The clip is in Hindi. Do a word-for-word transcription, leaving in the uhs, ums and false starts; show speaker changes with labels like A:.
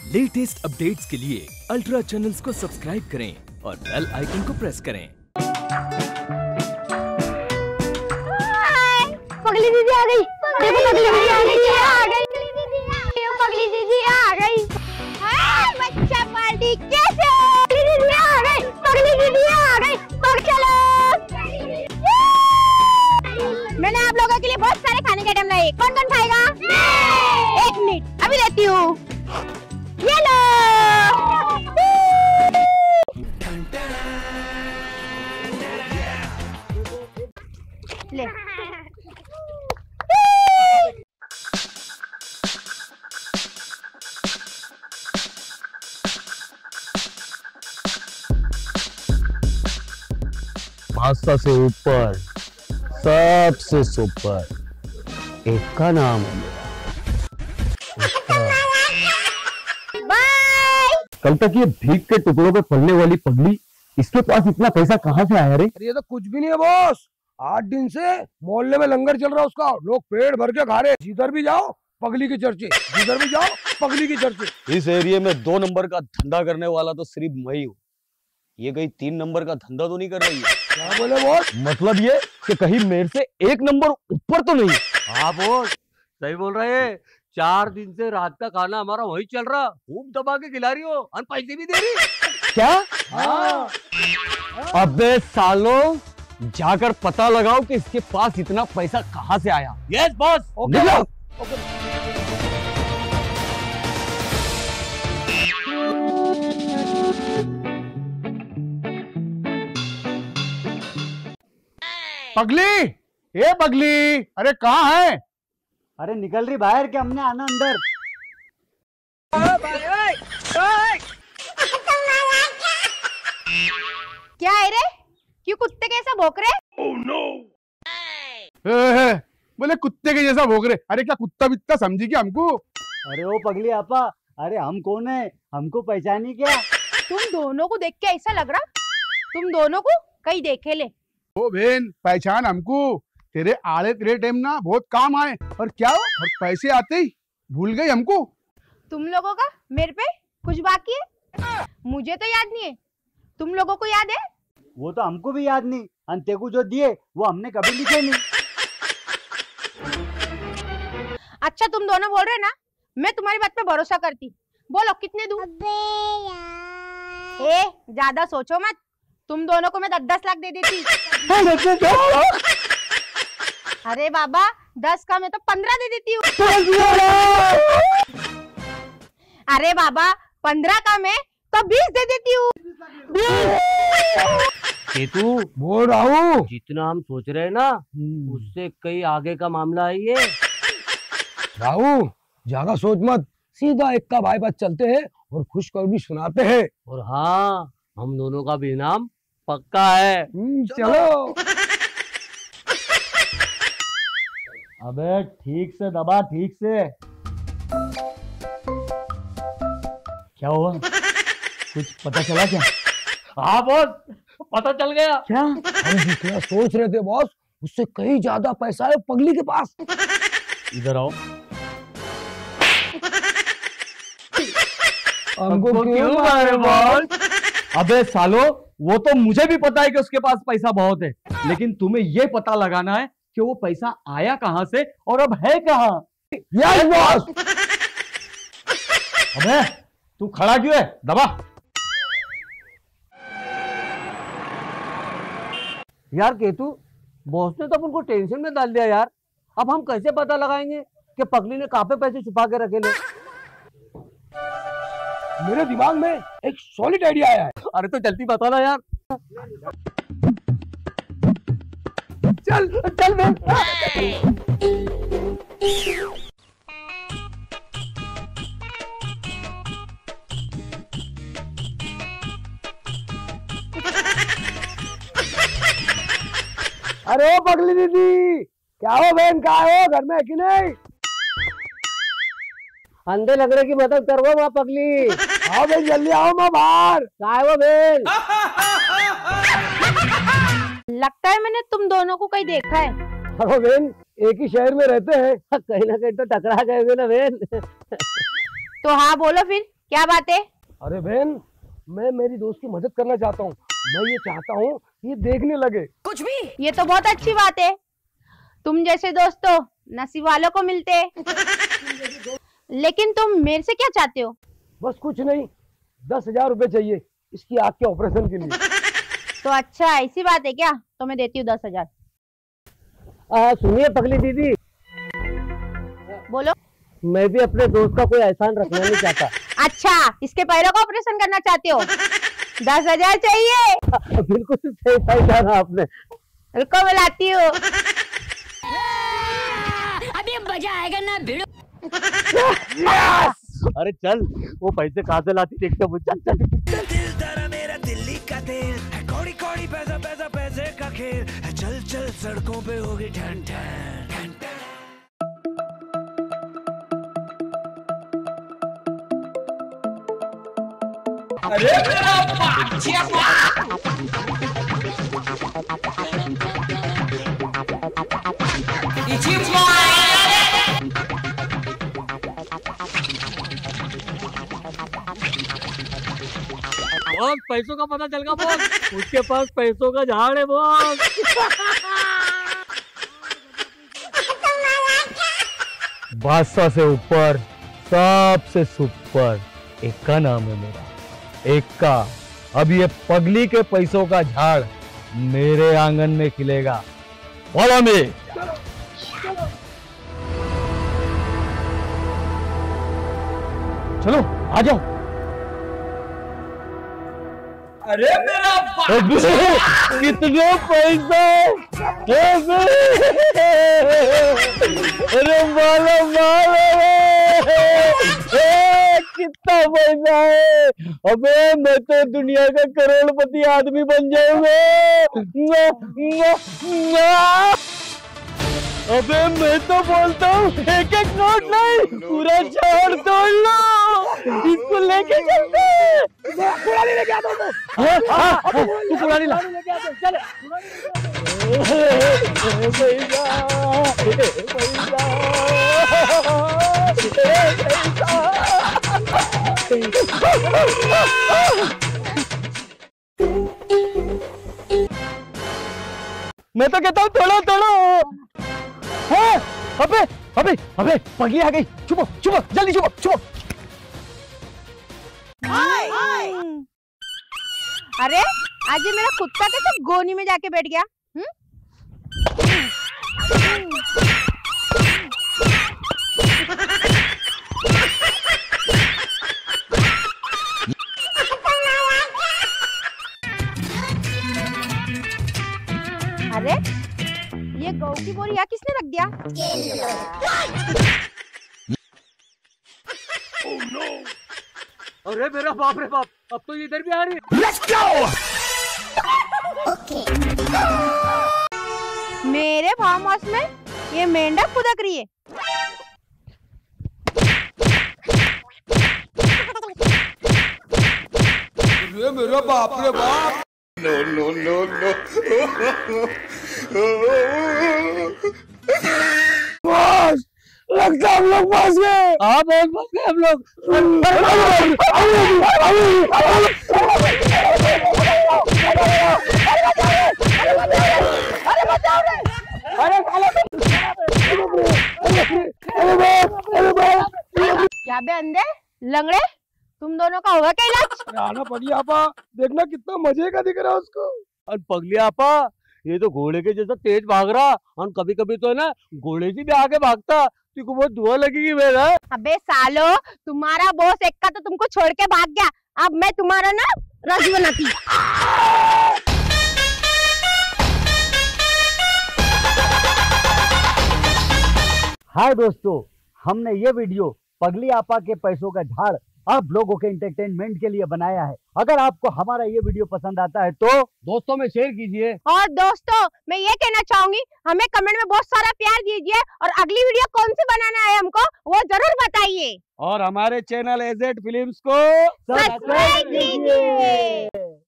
A: लेटेस्ट अपडेट्स के लिए अल्ट्रा चैनल्स को सब्सक्राइब करें और बेल आइकन को प्रेस करें।
B: पगली दीदी आ गई। देखो पगली दीदी आ गई, आ गई पगली दीदी आ गई। बच्चा पार्टी कैसे? पगली दीदी आ गई, पगली दीदी आ गई। पग चलो। मैंने आप लोगों के लिए बहुत सारे खाने के आइटम लाए। कौन कौन खाएगा? एक मिनट अभी देती हूँ। ये लो। ले।
C: पास्ता से ऊपर सबसे सुपर एक का नाम है
B: बाय।
C: कल तक ये भीख के टुकड़ों पे पलने वाली पगली, इसके पास इतना पैसा कहाँ से आया रे?
D: ये तो कुछ भी नहीं है बॉस। आठ दिन से मोहल्ले में लंगर चल रहा है उसका, लोग पेट भर के खा रहे। जिधर भी जाओ पगली के चर्चे, जिधर भी जाओ पगली के चर्चे।
C: इस एरिया में दो नंबर का धंधा करने वाला तो सिर्फ मैं ही हूँ। ये कहीं तीन नंबर का धंधा तो नहीं कर रही है?
D: क्या बोले बॉस?
C: मतलब ये कि कहीं मेरे से एक नंबर ऊपर तो नहीं?
E: हाँ बॉस, सही बोल रहे हैं। चार दिन से रात का खाना हमारा वही चल रहा, खूब दबा के खिला रही हो और पैसे भी दे रही।
C: क्या?
D: हाँ।
C: अबे सालों, जाकर पता लगाओ कि इसके पास इतना पैसा कहाँ से आया।
E: Yes boss.
C: ओके।
F: पगली, ए पगली, अरे कहाँ है?
G: अरे निकल रही बाहर, क्या हमने आना अंदर।
B: क्या है रे? क्यों कुत्ते कैसा भौंक रहे?
D: Oh no.
F: ए, ए, बोले कुत्ते के जैसा भौंक रहे। अरे क्या कुत्ता बित्ता समझी क्या हमको?
G: अरे ओ पगली आपा, अरे हम कौन है? हमको पहचानी क्या?
B: तुम दोनों को देख के ऐसा लग रहा तुम दोनों को कहीं देखे ले।
F: ओ बहन, पहचान हमको। तेरे आड़े तेरे टाइम ना बहुत काम आए, और क्या हो? और पैसे आते ही भूल गई हमको।
B: तुम लोगों का मेरे पे कुछ बाकी है? मुझे तो याद नहीं है, तुम लोगों को याद है?
G: वो तो हमको भी याद नहीं। अंते को जो दिए वो हमने कभी लिखे नहीं।
B: अच्छा तुम दोनों बोल रहे ना, मैं तुम्हारी बात पे भरोसा करती। बोलो कितने दूं? ए ज्यादा सोचो मत, तुम दोनों को मैं दस दस लाख दे देती। अरे बाबा, दस का मैं तो पंद्रह दे देती हूँ। अरे बाबा, पंद्रह का मैं तो बीस दे देती हूँ।
E: केतु,
D: बोल रहा हूँ,
E: जितना हम सोच रहे हैं ना उससे कई आगे का मामला है ये।
D: राहु ज्यादा सोच मत, सीधा एक का भाई बात चलते हैं और खुशखबरी सुनाते हैं।
E: और हाँ, हम दोनों का भी इनाम पक्का है।
D: चलो।
G: अबे ठीक से दबा, ठीक से। क्या हुआ? कुछ पता चला क्या?
E: हाँ बॉस, पता चल गया।
G: क्या?
D: हम जितना सोच रहे थे बॉस, उससे कहीं ज्यादा पैसा है पगली के पास।
E: इधर आओ।
D: हमको क्यों
E: मारे बॉस?
C: अबे सालो, वो तो मुझे भी पता है कि उसके पास पैसा बहुत है, लेकिन तुम्हें ये पता लगाना है कि वो पैसा आया कहाँ से और अब है कहाँ।
D: Yes boss.
C: अबे तू खड़ा क्यों है? दबा।
E: यार केतु, बॉस ने तो अपन को टेंशन में डाल दिया यार। अब हम कैसे पता लगाएंगे कि पगली ने कहाँ पे पैसे छुपा के रखे ले?
D: मेरे दिमाग में एक सॉलिड आइडिया आया है।
E: अरे तो जल्दी बता ना यार।
D: चल चल बे। अरे ओ पगली दीदी, क्या हो बहन, कहाँ हो? घर में है कि नहीं?
E: अंधे लग रहे की मदद करवा वहाँ पगली।
D: आओ बहन, जल्दी आओ, मैं बाहर।
E: काय वो बेल?
B: लगता है मैंने तुम दोनों को कहीं देखा है।
D: अरे बहन, एक ही शहर में रहते हैं।
E: कहीं ना कहीं तो टकरा गए ना बेल।
B: तो हाँ बोलो फिर, क्या बात है?
D: अरे बहन, मैं मेरी दोस्त की मदद करना चाहता हूँ। मैं ये चाहता हूँ ये देखने लगे।
B: कुछ भी? ये तो बहुत अच्छी बात है। तुम जैसे दोस्तों नसीब वालों को मिलते। लेकिन तुम मेरे से क्या चाहते हो?
D: बस कुछ नहीं, दस हजार रुपए चाहिए इसकी आँख के ऑपरेशन के लिए।
B: तो अच्छा ऐसी बात है क्या? तो मैं देती हूँ दस हजार।
G: सुनिए पगली दीदी,
B: बोलो।
G: मैं भी अपने दोस्त का कोई एहसान रखना नहीं चाहता।
B: अच्छा, इसके पैरों का ऑपरेशन करना चाहते हो? दस हजार चाहिए?
G: बिल्कुल सही पहचाना आपने।
B: रुको मैं लाती हूँ।
H: अभी मजा आएगा ना भिड़ो।
E: अरे चल, वो पैसे कहाँ से लाती देखते मुझे। चल चल
I: दिल तेरा मेरा दिल्ली का दिल है, कौड़ी कौड़ी पैसा पैसा पैसे का खेल है। चल चल सड़कों पे होगी ठन ठन ठन ठन।
A: अरे मेरा बाचिया
E: बॉस, पैसों का पता चल गया बॉस, उसके पास पैसों का झाड़ है बॉस।
C: बादशाह से ऊपर सबसे सुपर एक का नाम है मेरा, एक का। अब ये पगली के पैसों का झाड़ मेरे आंगन में खिलेगा। Follow me. चलो आ जाओ।
A: अरे मेरा
C: कितने पैसा? अरे मालो मालो, कितना पैसा है? अबे मैं तो दुनिया का करोड़पति आदमी बन जाऊंगा। अबे मैं तो बोलता हूँ एक एक नोट नहीं, पूरा झाड़ तोड़ लो, इसको लेके चलते हैं।
D: पुरानी लेके आता हूँ।
C: तू पुरानी ला। चल। मैं तो कहता हूँ तोड़ो तोड़ो। हाँ, अबे अबे अबे पगली आ गई। छुपो छुपो जल्दी छुपो छुपो।
B: अरे आज ये मेरा कुत्ता कैसे गोनी में जाके बैठ गया? हुँ? अरे ये गौ की बोरी यहाँ किसने रख दिया?
E: oh, no. अरे मेरा बाप रे बाप, अब तो इधर भी आ रही है। Let's go!
B: मेरे फार्म हाउस में ये मेंढक खुदक रही है।
D: अरे मेरा बाप रे बाप।
I: No no no no.
D: Boss, लगता है हम लोग फंस गए।
C: हाँ बहुत फंस गए हम लोग।
B: क्या बे अंधे लंगड़े, तुम दोनों का होगा क्या इलाज?
D: राना पगली आपा, देखना कितना मजे का दिख रहा है उसको।
E: और पगली आपा, ये तो घोड़े के जैसा तेज भाग रहा, और कभी कभी तो है ना घोड़े से भी आगे भागता। तुमको बहुत धुआं लगेगी मेरा।
B: अबे सालो, तुम्हारा बॉस एक का तो तुमको छोड़ के भाग गया, अब मैं तुम्हारा ना रस बनाती।
G: हाय दोस्तों, हमने ये वीडियो पगली आपा के पैसों का झाड़ आप लोगों के एंटरटेनमेंट के लिए बनाया है। अगर आपको हमारा ये वीडियो पसंद आता है तो
C: दोस्तों में शेयर कीजिए।
B: और दोस्तों मैं ये कहना चाहूंगी, हमें कमेंट में बहुत सारा प्यार दीजिए, और अगली वीडियो कौन सी बनाना है हमको वो जरूर बताइए।
C: और हमारे चैनल एजेड फिल्म्स को
B: सब्सक्राइब कीजिए।